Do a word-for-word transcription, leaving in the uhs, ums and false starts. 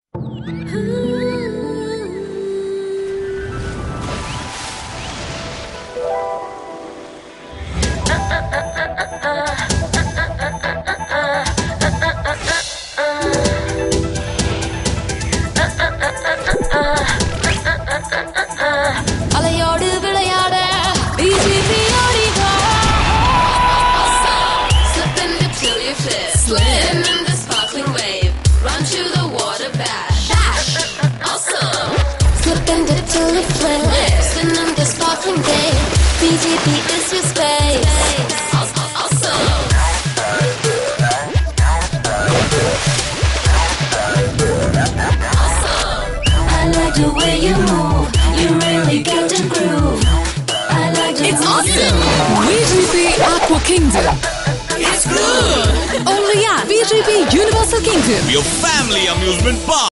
அலையோடு விளையாட B G P ஓடிவா. Slip in the till you flip. Swim in the sparkling wave. Run to the water bash. Bash. Awesome. Slip in the till you flip. Swim in the sparkling wave. B G P is your space. Awesome. Awesome. I like the way you move. You really get the groove. I like the It's awesome! V G P Aqua Kingdom. It's good! Only at V G P Universal Kingdom. Your family amusement park.